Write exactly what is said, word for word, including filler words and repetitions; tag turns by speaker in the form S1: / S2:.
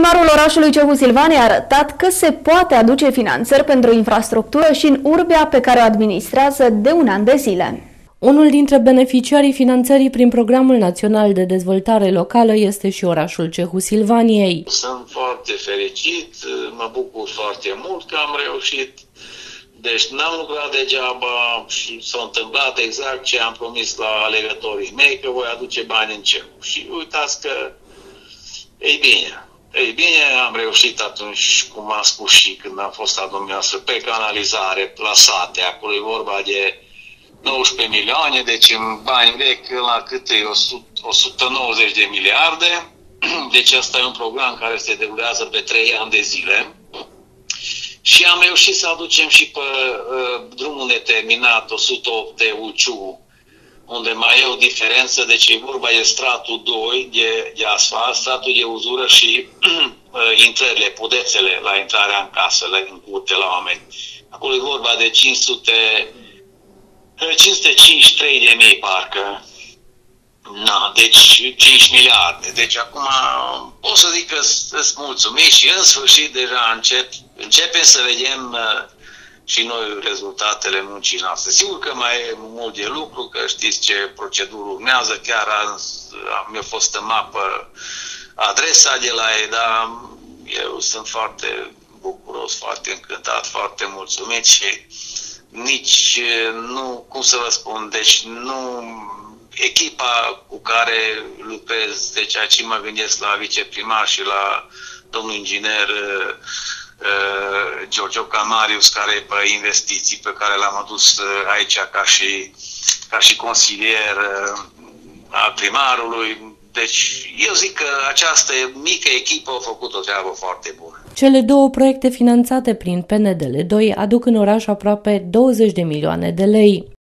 S1: Primarul orașului Cehu Silvani a arătat că se poate aduce finanțări pentru infrastructură și în urbea pe care o administrează de un an de zile. Unul dintre beneficiarii finanțării prin Programul Național de Dezvoltare Locală este și orașul Cehu Silvaniei.
S2: Sunt foarte fericit, mă bucur foarte mult că am reușit. Deci n-am lucrat degeaba și s-a întâmplat exact ce am promis la alegătorii mei, că voi aduce bani în Cehu. Și uitați că, ei bine, ei bine, am reușit atunci, cum am spus și când am fost la dumneavoastră, pe canalizare, plasate, acolo e vorba de nouăsprezece milioane, deci în bani vechi la cât e o sută nouăzeci de miliarde. Deci asta e un program care se derulează pe trei ani de zile. Și am reușit să aducem și pe uh, drumul neterminat o sută opt de Ulciu, unde mai e o diferență, deci e vorba de stratul doi de, de asfalt, stratul de uzură și uh, intrările, podețele la intrarea în casă, la, în curte la oameni. Acolo e vorba de cinci sute cincizeci și trei de mii parcă. Na, deci cinci miliarde. Deci acum pot să zic că sunt mulțumit și în sfârșit deja încep, începem să vedem uh, și noi rezultatele muncii noastre. Sigur că mai e mult de lucru, că știți ce procedură urmează, chiar mi-a fost în mapă adresa de la ei, dar eu sunt foarte bucuros, foarte încântat, foarte mulțumit și nici nu, cum să vă spun, deci nu, echipa cu care lucrez, deci aici mă gândesc la viceprimar și la domnul inginer uh, Giorgio Camarius, care e pe investiții, pe care l-am adus aici ca și, ca și consilier uh, al primarului. Deci eu zic că această mică echipă a făcut o treabă foarte bună.
S1: Cele două proiecte finanțate prin P N D L doi aduc în oraș aproape douăzeci de milioane de lei.